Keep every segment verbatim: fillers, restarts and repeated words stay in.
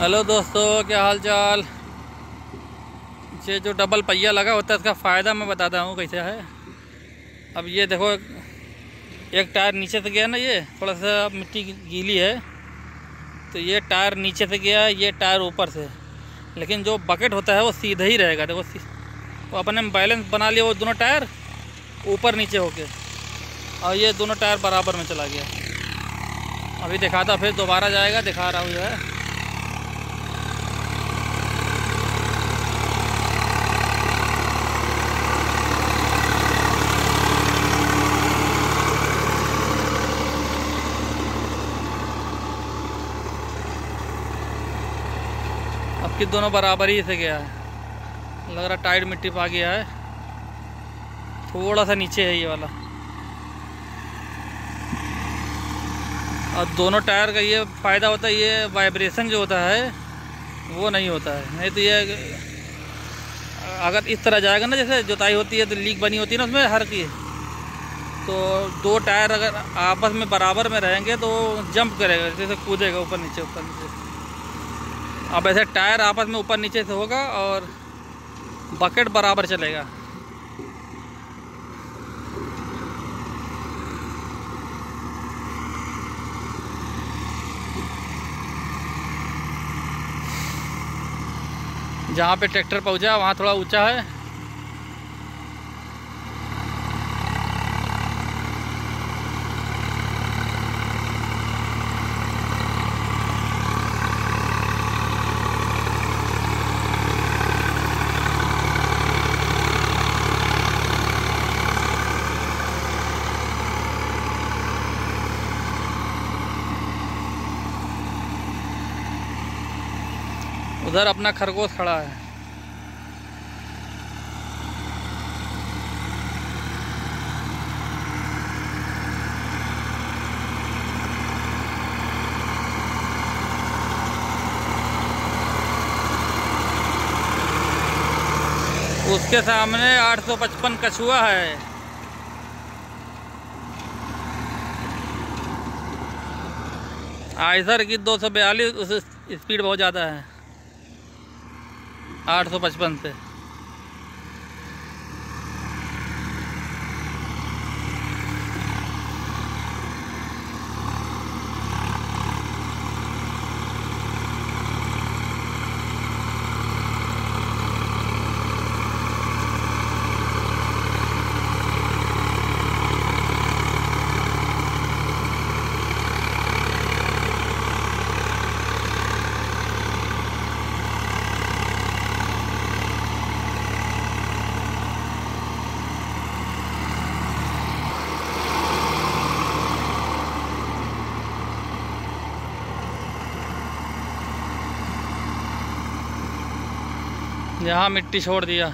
Hello दोस्तों, क्या हाल चाल। ये जो डबल पहिया लगा होता है इसका फ़ायदा मैं बताता हूँ कैसे है। अब ये देखो, एक टायर नीचे से गया ना, ये थोड़ा सा मिट्टी गीली है तो ये टायर नीचे से गया, ये टायर ऊपर से। लेकिन जो बकेट होता है वो सीधा ही रहेगा। देखो, तो अपने बैलेंस बना लिया वो दोनों टायर ऊपर नीचे होके, और ये दोनों टायर बराबर में चला गया। अभी दिखाता, फिर दोबारा जाएगा, दिखा रहा हूँ जो है। अब कि दोनों बराबर ही से गया है। लग रहा टाइट मिट्टी पा गया है, थोड़ा सा नीचे है ये वाला। और दोनों टायर का ये फ़ायदा होता है, ये वाइब्रेशन जो होता है वो नहीं होता है। नहीं तो ये अगर इस तरह जाएगा ना, जैसे जुताई होती है तो लीक बनी होती है ना उसमें हर की, तो दो टायर अगर आपस में बराबर में रहेंगे तो जंप करेगा, जैसे कूदेगा ऊपर नीचे ऊपर नीचे। अब ऐसे टायर आपस में ऊपर नीचे से होगा और बकेट बराबर चलेगा। जहाँ पे ट्रैक्टर पहुँचा वहाँ थोड़ा ऊंचा है। उधर अपना खरगोश खड़ा है। उसके सामने आठ सौ पचपन कछुआ है। आइसर की दो सौ बयालीस, उस स्पीड बहुत ज़्यादा है आठ सौ पचपन से। यहाँ मिट्टी छोड़ दिया।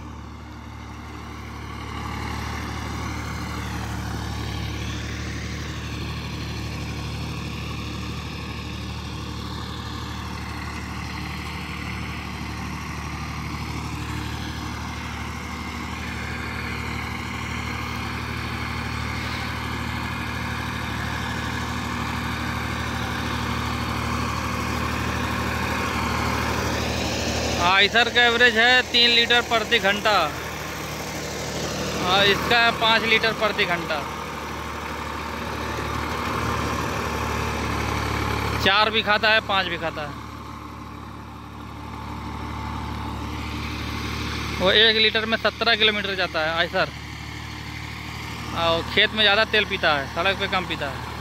आइसर का एवरेज है तीन लीटर प्रति घंटा और इसका है पाँच लीटर प्रति घंटा। चार भी खाता है, पाँच भी खाता है। वो एक लीटर में सत्रह किलोमीटर जाता है आइसर, और खेत में ज़्यादा तेल पीता है, सड़क पे कम पीता है।